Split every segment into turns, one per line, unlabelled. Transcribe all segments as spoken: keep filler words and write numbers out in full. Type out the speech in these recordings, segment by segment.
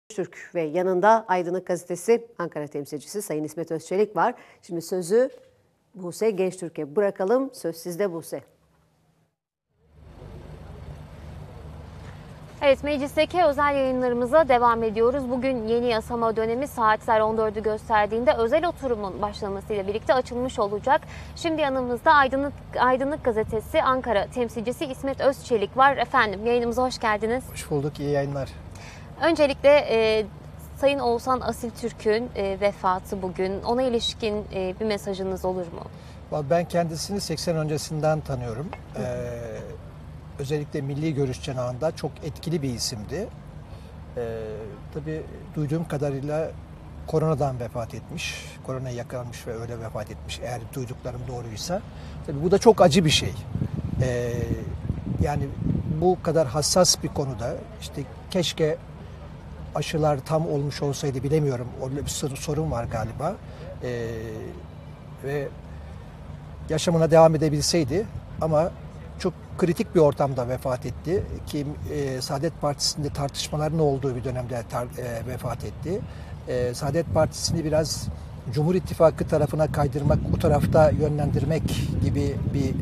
Türk ve yanında Aydınlık Gazetesi Ankara temsilcisi Sayın İsmet Özçelik var. Şimdi sözü Buse Gençtürk'e bırakalım. Söz sizde Buse.
Evet, meclisteki özel yayınlarımıza devam ediyoruz. Bugün yeni yasama dönemi saatler on dördü gösterdiğinde özel oturumun başlamasıyla birlikte açılmış olacak. Şimdi yanımızda Aydınlık, Aydınlık Gazetesi Ankara temsilcisi İsmet Özçelik var. Efendim yayınımıza hoş geldiniz.
Hoş bulduk, iyi yayınlar.
Öncelikle e, Sayın Oğuzhan Asiltürk'ün e, vefatı bugün. Ona ilişkin e, bir mesajınız olur mu?
Ben kendisini seksen öncesinden tanıyorum. Ee, özellikle milli görüş cenahında çok etkili bir isimdi. Ee, tabii duyduğum kadarıyla koronadan vefat etmiş. Koronaya yakalanmış ve öyle vefat etmiş eğer duyduklarım doğruysa. Tabii bu da çok acı bir şey. Ee, yani bu kadar hassas bir konuda işte keşke aşılar tam olmuş olsaydı, bilemiyorum. Öyle bir sorun var galiba. Ee, ve yaşamına devam edebilseydi, ama çok kritik bir ortamda vefat etti ki e, Saadet Partisi'nde tartışmaların olduğu bir dönemde tar, e, vefat etti. E, Saadet Partisi'ni biraz Cumhur İttifakı tarafına kaydırmak, bu tarafta yönlendirmek gibi bir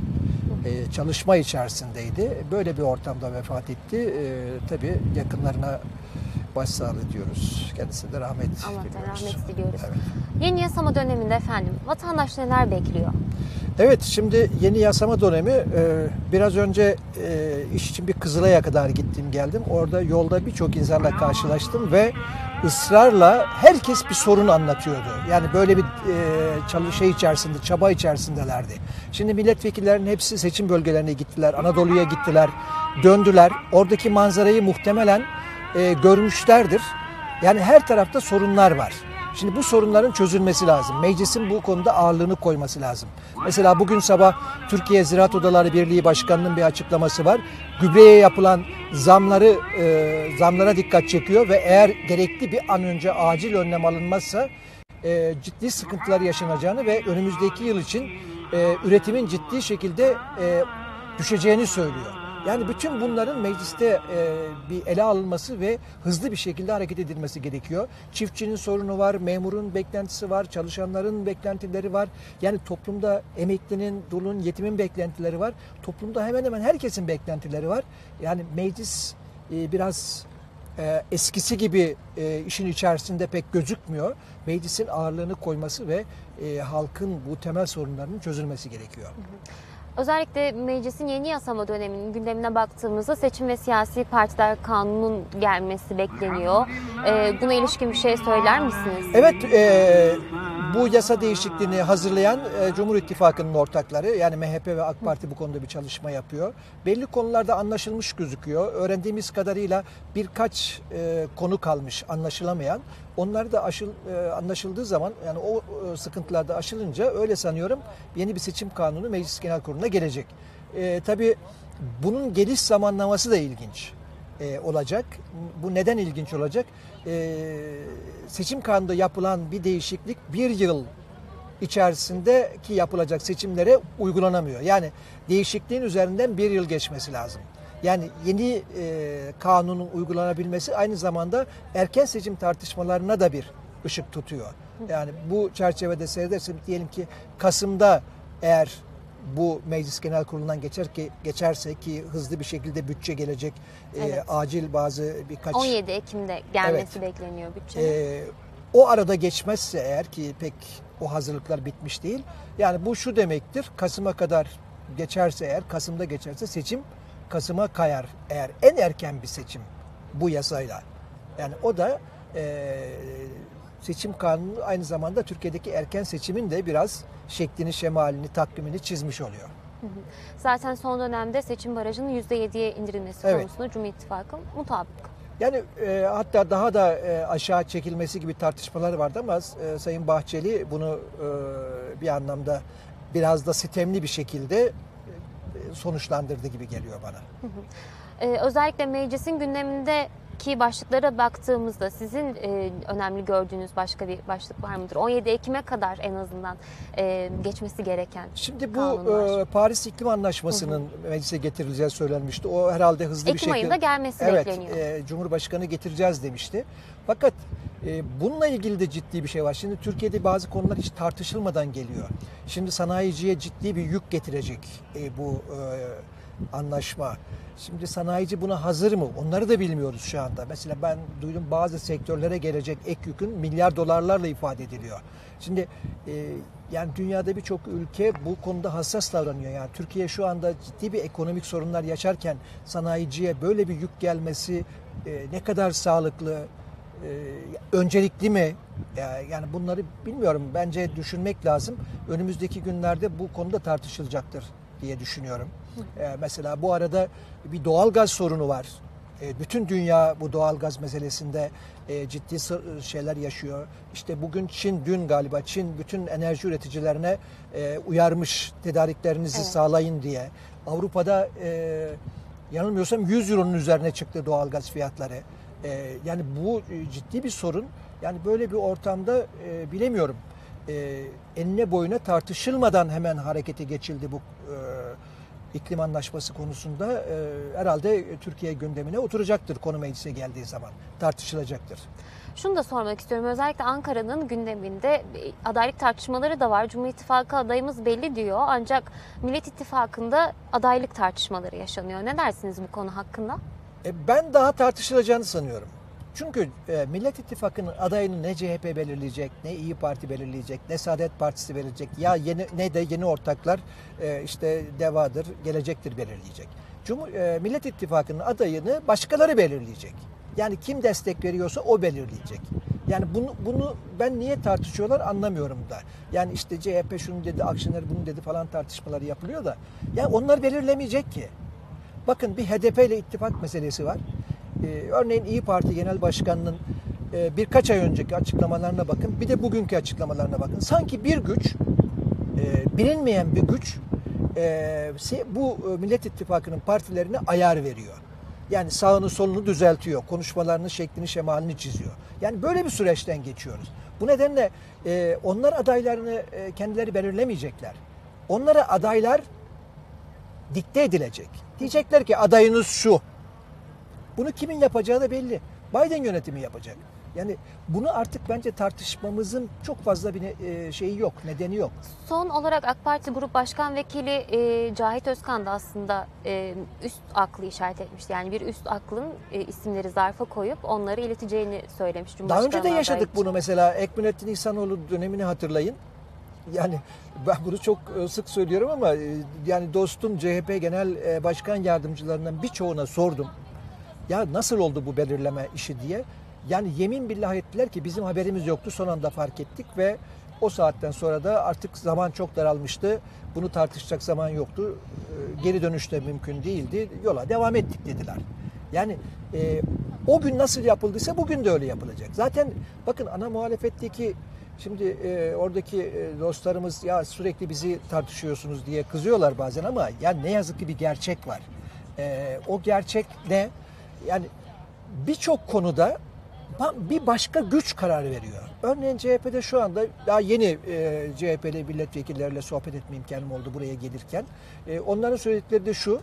e, çalışma içerisindeydi. Böyle bir ortamda vefat etti. E, tabii yakınlarına başsağlığı diyoruz. Kendisine de rahmet
Allah'tan
diliyoruz.
rahmet diliyoruz.
Evet.
Yeni yasama döneminde efendim vatandaş neler bekliyor?
Evet, şimdi yeni yasama dönemi, e, biraz önce e, iş için bir Kızılay'a kadar gittim geldim. Orada yolda birçok insanla karşılaştım ve ısrarla herkes bir sorun anlatıyordu. Yani böyle bir e, çalışma içerisinde, çaba içerisindelerdi. Şimdi milletvekillerinin hepsi seçim bölgelerine gittiler, Anadolu'ya gittiler, döndüler. Oradaki manzarayı muhtemelen e, görmüşlerdir. Yani her tarafta sorunlar var. Şimdi bu sorunların çözülmesi lazım. Meclisin bu konuda ağırlığını koyması lazım. Mesela bugün sabah Türkiye Ziraat Odaları Birliği Başkanı'nın bir açıklaması var. Gübreye yapılan zamları e, zamlara dikkat çekiyor ve eğer gerekli bir an önce acil önlem alınmazsa e, ciddi sıkıntılar yaşanacağını ve önümüzdeki yıl için e, üretimin ciddi şekilde e, düşeceğini söylüyor. Yani bütün bunların mecliste e, bir ele alınması ve hızlı bir şekilde hareket edilmesi gerekiyor. Çiftçinin sorunu var, memurun beklentisi var, çalışanların beklentileri var. Yani toplumda emeklinin, dulun, yetimin beklentileri var. Toplumda hemen hemen herkesin beklentileri var. Yani meclis e, biraz e, eskisi gibi e, işin içerisinde pek gözükmüyor. Meclisin ağırlığını koyması ve e, halkın bu temel sorunlarının çözülmesi gerekiyor.
Hı hı. Özellikle meclisin yeni yasama döneminin gündemine baktığımızda seçim ve siyasi partiler kanunun gelmesi bekleniyor. Ee, buna ilişkin bir şey söyler misiniz?
Evet, e, bu yasa değişikliğini hazırlayan e, Cumhur İttifakı'nın ortakları, yani M H P ve AK Parti bu konuda bir çalışma yapıyor. Belli konularda anlaşılmış gözüküyor. Öğrendiğimiz kadarıyla birkaç e, konu kalmış anlaşılamayan. Onlar da aşıl, e, anlaşıldığı zaman, yani o e, sıkıntılar da aşılınca öyle sanıyorum yeni bir seçim kanunu Meclis Genel Kurulu'na gelecek. E, tabii bunun geliş zamanlaması da ilginç e, olacak. Bu neden ilginç olacak? E, seçim kanunda yapılan bir değişiklik bir yıl içerisindeki yapılacak seçimlere uygulanamıyor. Yani değişikliğin üzerinden bir yıl geçmesi lazım. Yani yeni e, kanunun uygulanabilmesi aynı zamanda erken seçim tartışmalarına da bir ışık tutuyor. Yani bu çerçevede seyredersek diyelim ki Kasım'da eğer bu Meclis Genel Kurulu'ndan geçer ki geçerse ki hızlı bir şekilde bütçe gelecek, evet. e, acil bazı birkaç
on yedi Ekim'de gelmesi evet. bekleniyor bütçenin. E,
o arada geçmezse eğer, ki pek o hazırlıklar bitmiş değil. Yani bu şu demektir: Kasım'a kadar geçerse eğer, Kasım'da geçerse seçim Kasım'a kayar eğer en erken bir seçim bu yasayla. Yani o da e, seçim kanunu aynı zamanda Türkiye'deki erken seçimin de biraz şeklini, şemalini, takvimini çizmiş oluyor.
Zaten son dönemde seçim barajının yüzde yediye indirilmesi evet. konusunda Cumhur İttifakı mutabık.
Yani e, hatta daha da e, aşağı çekilmesi gibi tartışmalar vardı ama e, Sayın Bahçeli bunu e, bir anlamda biraz da sitemli bir şekilde sonuçlandırdı gibi geliyor bana.
Hı hı. Ee, özellikle meclisin gündeminde buradaki başlıklara baktığımızda sizin e, önemli gördüğünüz başka bir başlık var mıdır? on yedi Ekim'e kadar en azından e, geçmesi gereken
Şimdi bu
kanunlar.
e, Paris İklim Anlaşması'nın hı hı. meclise getirileceği söylenmişti. O herhalde hızlı
Ekim
bir şekilde...
ayında gelmesi
evet,
bekleniyor.
Evet, Cumhurbaşkanı getireceğiz demişti. Fakat e, bununla ilgili de ciddi bir şey var. Şimdi Türkiye'de bazı konular hiç tartışılmadan geliyor. Şimdi sanayiciye ciddi bir yük getirecek e, bu e, anlaşma. Şimdi sanayici buna hazır mı? Onları da bilmiyoruz şu anda. Mesela ben duydum bazı sektörlere gelecek ek yükün milyar dolarlarla ifade ediliyor. Şimdi e, yani dünyada birçok ülke bu konuda hassas davranıyor. Yani Türkiye şu anda ciddi bir ekonomik sorunlar yaşarken sanayiciye böyle bir yük gelmesi e, ne kadar sağlıklı, e, öncelikli mi? Yani bunları bilmiyorum. Bence düşünmek lazım. Önümüzdeki günlerde bu konuda tartışılacaktır diye düşünüyorum. Ee, mesela bu arada bir doğalgaz sorunu var. Ee, bütün dünya bu doğalgaz meselesinde e, ciddi şeyler yaşıyor. İşte bugün Çin, dün galiba Çin bütün enerji üreticilerine e, uyarmış tedariklerinizi evet. sağlayın diye. Avrupa'da e, yanılmıyorsam yüz euronun üzerine çıktı doğalgaz fiyatları. E, yani bu ciddi bir sorun. Yani böyle bir ortamda e, bilemiyorum. E, enine boyuna tartışılmadan hemen harekete geçildi bu e, iklim anlaşması konusunda. E, herhalde Türkiye gündemine oturacaktır konu meclise geldiği zaman. Tartışılacaktır.
Şunu da sormak istiyorum. Özellikle Ankara'nın gündeminde adaylık tartışmaları da var. Cumhur İttifakı adayımız belli diyor. Ancak Millet İttifakı'nda adaylık tartışmaları yaşanıyor. Ne dersiniz bu konu hakkında?
E, ben daha tartışılacağını sanıyorum. Çünkü e, Millet İttifakı'nın adayını ne C H P belirleyecek, ne İyi Parti belirleyecek, ne Saadet Partisi belirleyecek, ya yeni ne de yeni ortaklar e, işte DEVA'dır, Gelecek'tir belirleyecek. Cumhur, e, Millet İttifakı'nın adayını başkaları belirleyecek. Yani kim destek veriyorsa o belirleyecek. Yani bunu, bunu ben niye tartışıyorlar anlamıyorum da. Yani işte C H P şunu dedi, Akşener bunu dedi falan tartışmaları yapılıyor da. Yani onlar belirlemeyecek ki. Bakın bir H D P ile ittifak meselesi var. Ee, örneğin İyi Parti Genel Başkanı'nın e, birkaç ay önceki açıklamalarına bakın. Bir de bugünkü açıklamalarına bakın. Sanki bir güç, e, bilinmeyen bir güç e, bu e, Millet İttifakı'nın partilerine ayar veriyor. Yani sağını solunu düzeltiyor. Konuşmalarının şeklini şemalini çiziyor. Yani böyle bir süreçten geçiyoruz. Bu nedenle e, onlar adaylarını e, kendileri belirlemeyecekler. Onlara adaylar dikte edilecek. Diyecekler ki adayınız şu. Bunu kimin yapacağı da belli. Biden yönetimi yapacak. Yani bunu artık bence tartışmamızın çok fazla bir şeyi yok, nedeni yok.
Son olarak AK Parti Grup Başkan Vekili e, Cahit Özkan da aslında e, üst aklı işaret etmişti. Yani bir üst aklın e, isimleri zarfa koyup onları ileteceğini söylemiş
Daha önce de yaşadık
için.
bunu mesela. Ekmelettin İhsanoğlu dönemini hatırlayın. Yani ben bunu çok sık söylüyorum ama yani dostum C H P Genel Başkan Yardımcılarından birçoğuna sordum. Ya nasıl oldu bu belirleme işi diye. Yani yemin billah ettiler ki bizim haberimiz yoktu. Son anda fark ettik ve o saatten sonra da artık zaman çok daralmıştı. Bunu tartışacak zaman yoktu. Geri dönüş de mümkün değildi. Yola devam ettik dediler. Yani e, o gün nasıl yapıldıysa bugün de öyle yapılacak. Zaten bakın ana muhalefetteki şimdi e, oradaki e, dostlarımız ya sürekli bizi tartışıyorsunuz diye kızıyorlar bazen ama ya ne yazık ki bir gerçek var. E, o gerçek ne? Yani birçok konuda bir başka güç karar veriyor. Örneğin C H P'de şu anda daha yeni e, C H P'li milletvekilleriyle sohbet etme imkanım oldu buraya gelirken. E, onların söyledikleri de şu.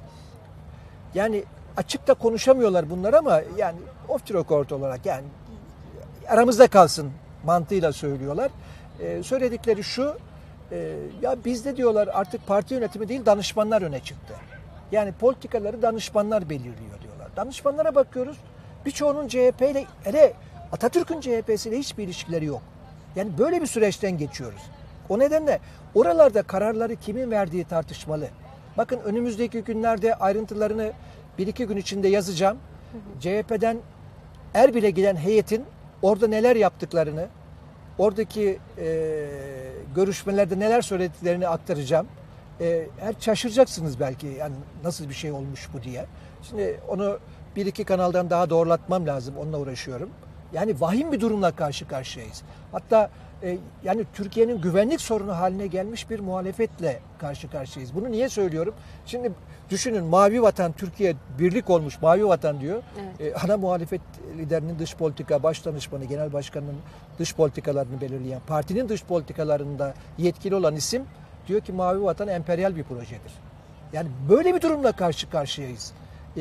Yani açıkta konuşamıyorlar bunlar ama yani off the record olarak yani aramızda kalsın mantığıyla söylüyorlar. E, söyledikleri şu. E, ya bizde diyorlar artık parti yönetimi değil danışmanlar öne çıktı. Yani politikaları danışmanlar belirliyor diyorlar. Danışmanlara bakıyoruz. Birçoğunun C H P ile, hele Atatürk'ün C H P'siyle hiçbir ilişkileri yok. Yani böyle bir süreçten geçiyoruz. O nedenle oralarda kararları kimin verdiği tartışmalı. Bakın önümüzdeki günlerde ayrıntılarını bir iki gün içinde yazacağım. Hı hı. C H P'den Erbil'e giden heyetin orada neler yaptıklarını, oradaki e, görüşmelerde neler söylediklerini aktaracağım. E, her şaşıracaksınız belki yani nasıl bir şey olmuş bu diye. Şimdi onu bir iki kanaldan daha doğrulatmam lazım. Onunla uğraşıyorum. Yani vahim bir durumla karşı karşıyayız. Hatta e, yani Türkiye'nin güvenlik sorunu haline gelmiş bir muhalefetle karşı karşıyayız. Bunu niye söylüyorum? Şimdi düşünün, Mavi Vatan, Türkiye birlik olmuş Mavi Vatan diyor.
Evet.
E, ana muhalefet liderinin dış politika baş danışmanı, genel başkanının dış politikalarını belirleyen, partinin dış politikalarında yetkili olan isim diyor ki Mavi Vatan emperyal bir projedir. Yani böyle bir durumla karşı karşıyayız. Ee,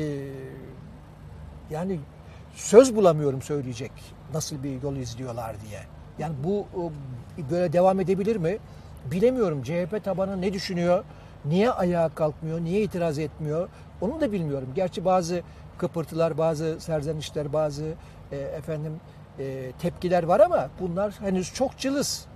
yani söz bulamıyorum söyleyecek nasıl bir yol izliyorlar diye. Yani bu böyle devam edebilir mi? Bilemiyorum. C H P tabanı ne düşünüyor? Niye ayağa kalkmıyor? Niye itiraz etmiyor? Onu da bilmiyorum. Gerçi bazı kıpırtılar, bazı serzenişler, bazı e, efendim e, tepkiler var ama bunlar henüz çok cılız.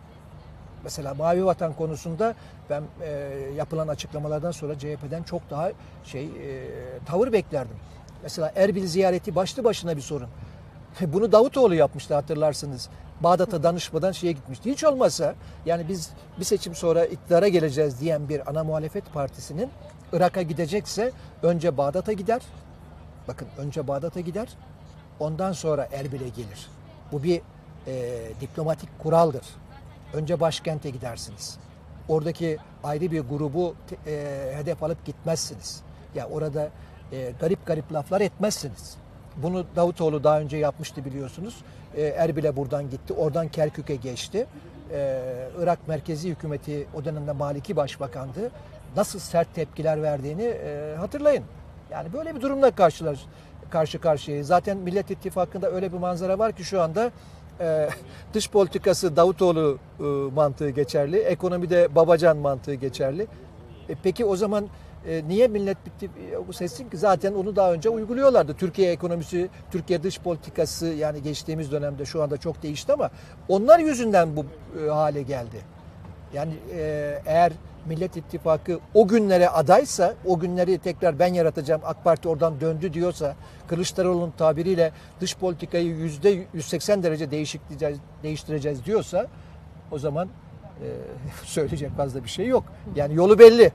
Mesela Mavi Vatan konusunda ben e, yapılan açıklamalardan sonra C H P'den çok daha şey e, tavır beklerdim. Mesela Erbil ziyareti başlı başına bir sorun. Bunu Davutoğlu yapmıştı, hatırlarsınız. Bağdat'a danışmadan şeye gitmişti. Hiç olmazsa yani biz bir seçim sonra iktidara geleceğiz diyen bir ana muhalefet partisinin Irak'a gidecekse önce Bağdat'a gider. Bakın, önce Bağdat'a gider. Ondan sonra Erbil'e gelir. Bu bir e, diplomatik kuraldır. Önce başkente gidersiniz. Oradaki ayrı bir grubu e, hedef alıp gitmezsiniz. Ya orada e, garip garip laflar etmezsiniz. Bunu Davutoğlu daha önce yapmıştı, biliyorsunuz. E, Erbil'e buradan gitti. Oradan Kerkük'e geçti. E, Irak merkezi hükümeti, o dönemde Maliki başbakandı. Nasıl sert tepkiler verdiğini e, hatırlayın. Yani böyle bir durumla karşılar, karşı karşıyayız. Zaten Millet İttifakı'nda öyle bir manzara var ki şu anda Ee, dış politikası Davutoğlu e, mantığı geçerli, ekonomide Babacan mantığı geçerli. E, peki o zaman e, niye Millet İttifakı seçsin ki? Zaten onu daha önce uyguluyorlardı. Türkiye ekonomisi, Türkiye dış politikası, yani geçtiğimiz dönemde şu anda çok değişti ama onlar yüzünden bu e, hale geldi. Yani e, eğer Millet İttifakı o günlere adaysa, o günleri tekrar ben yaratacağım, AK Parti oradan döndü diyorsa, Kılıçdaroğlu'nun tabiriyle dış politikayı yüzde yüz seksen derece değiştireceğiz, değiştireceğiz diyorsa, o zaman e, söyleyecek fazla bir şey yok. Yani yolu belli.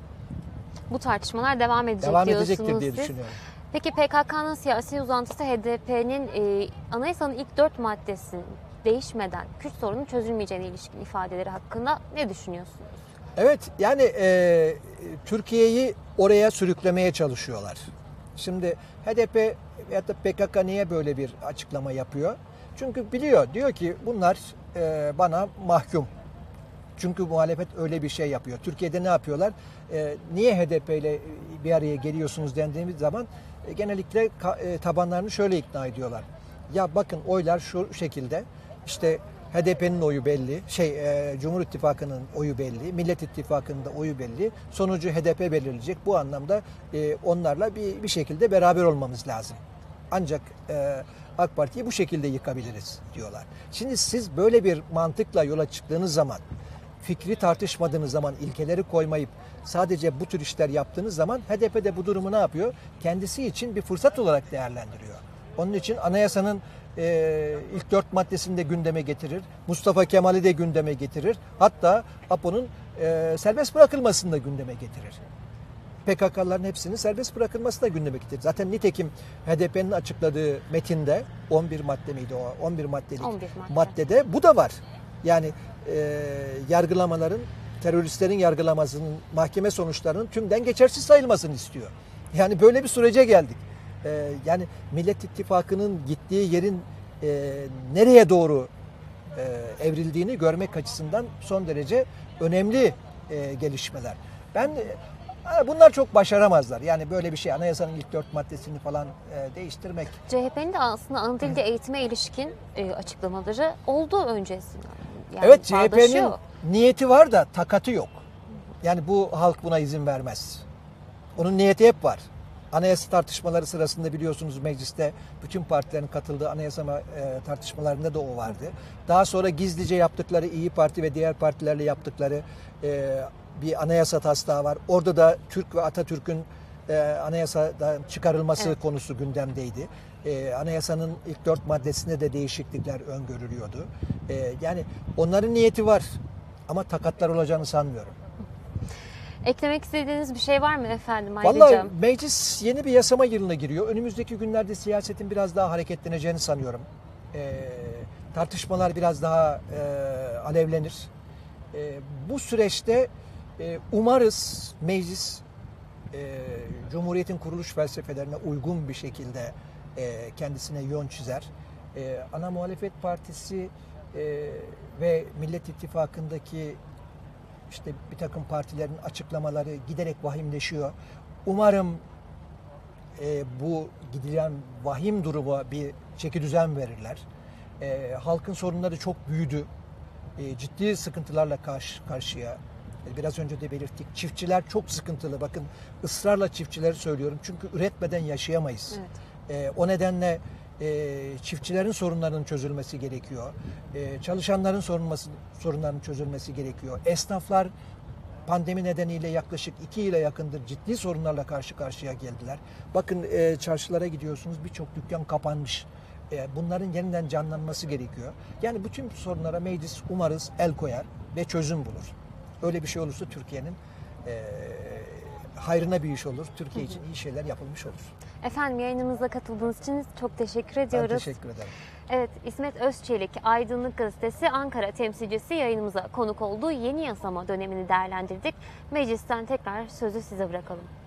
Bu tartışmalar devam edecek
Devam
diyorsunuz
edecektir diye
siz.
düşünüyorum.
Peki P K K'nın siyasi uzantısı H D P'nin e, anayasanın ilk dört maddesinin değişmeden Kürt sorunun çözülmeyeceğine ilişkin ifadeleri hakkında ne düşünüyorsunuz?
Evet, yani e, Türkiye'yi oraya sürüklemeye çalışıyorlar. Şimdi H D P ya da P K K niye böyle bir açıklama yapıyor? Çünkü biliyor, diyor ki bunlar e, bana mahkum. Çünkü muhalefet öyle bir şey yapıyor. Türkiye'de ne yapıyorlar? E, niye H D P ile bir araya geliyorsunuz dendiğimiz zaman e, genellikle ka, e, tabanlarını şöyle ikna ediyorlar. Ya bakın, oylar şu şekilde, işte H D P'nin oyu belli, şey e, Cumhur İttifakı'nın oyu belli, Millet İttifakı'nın da oyu belli. Sonucu H D P belirleyecek. Bu anlamda e, onlarla bir bir şekilde beraber olmamız lazım. Ancak e, AK Parti'yi bu şekilde yıkabiliriz diyorlar. Şimdi siz böyle bir mantıkla yola çıktığınız zaman, fikri tartışmadığınız zaman, ilkeleri koymayıp sadece bu tür işler yaptığınız zaman H D P de bu durumu ne yapıyor? Kendisi için bir fırsat olarak değerlendiriyor. Onun için anayasanın e, ilk dört maddesini de gündeme getirir. Mustafa Kemal'i de gündeme getirir. Hatta APO'nun e, serbest bırakılmasını da gündeme getirir. P K K'ların hepsinin serbest bırakılması da gündeme getirir. Zaten nitekim H D P'nin açıkladığı metinde on bir madde miydi o? on bir maddelik
on bir madde.
maddede bu da var. Yani e, yargılamaların, teröristlerin yargılamasının, mahkeme sonuçlarının tümden geçersiz sayılmasını istiyor. Yani böyle bir sürece geldik. E, yani Millet İttifakı'nın gittiği yerin e, nereye doğru e, evrildiğini görmek açısından son derece önemli e, gelişmeler. Ben e, bunlar çok başaramazlar. Yani böyle bir şey, anayasanın ilk dört maddesini falan e, değiştirmek.
C H P'nin de aslında ana dilde eğitime ilişkin e, açıklamaları oldu öncesinde. Yani
evet, C H P'nin
bağdaşıyor.
niyeti var da takatı yok. Yani bu halk buna izin vermez. Onun niyeti hep var. Anayasa tartışmaları sırasında biliyorsunuz mecliste bütün partilerin katıldığı anayasa e, tartışmalarında da o vardı. Daha sonra gizlice yaptıkları, İyi Parti ve diğer partilerle yaptıkları e, bir anayasa taslağı var. Orada da Türk ve Atatürk'ün e, anayasadan çıkarılması evet. konusu gündemdeydi. E, anayasanın ilk dört maddesinde de değişiklikler öngörülüyordu. E, yani onların niyeti var ama takatlar olacağını sanmıyorum.
Eklemek istediğiniz bir şey var mı efendim?
Vallahi meclis yeni bir yasama yılına giriyor. Önümüzdeki günlerde siyasetin biraz daha hareketleneceğini sanıyorum. E, tartışmalar biraz daha e, alevlenir. E, bu süreçte e, umarız meclis e, Cumhuriyet'in kuruluş felsefelerine uygun bir şekilde e, kendisine yön çizer. E, ana muhalefet partisi e, ve Millet İttifakı'ndaki işte bir takım partilerin açıklamaları giderek vahimleşiyor. Umarım e, bu gidilen vahim duruma bir çekidüzen verirler. E, halkın sorunları çok büyüdü. E, ciddi sıkıntılarla karşı karşıya. E, biraz önce de belirttik. Çiftçiler çok sıkıntılı. Bakın ısrarla çiftçileri söylüyorum. Çünkü üretmeden yaşayamayız.
Evet.
E, o nedenle e, çiftçilerin sorunlarının çözülmesi gerekiyor. E, çalışanların sorunması, sorunlarının çözülmesi gerekiyor. Esnaflar pandemi nedeniyle yaklaşık iki yıla yakındır ciddi sorunlarla karşı karşıya geldiler. Bakın e, çarşılara gidiyorsunuz, birçok dükkan kapanmış. E, bunların yeniden canlanması gerekiyor. Yani bütün sorunlara meclis umarız el koyar ve çözüm bulur. Öyle bir şey olursa Türkiye'nin e, hayrına bir iş olur. Türkiye için iyi şeyler yapılmış olur.
Efendim, yayınımıza katıldığınız için çok teşekkür
Ben
ediyoruz.
teşekkür ederim.
Evet, İsmet Özçelik, Aydınlık Gazetesi Ankara temsilcisi yayınımıza konuk oldu. Yeni yasama dönemini değerlendirdik. Meclisten tekrar sözü size bırakalım.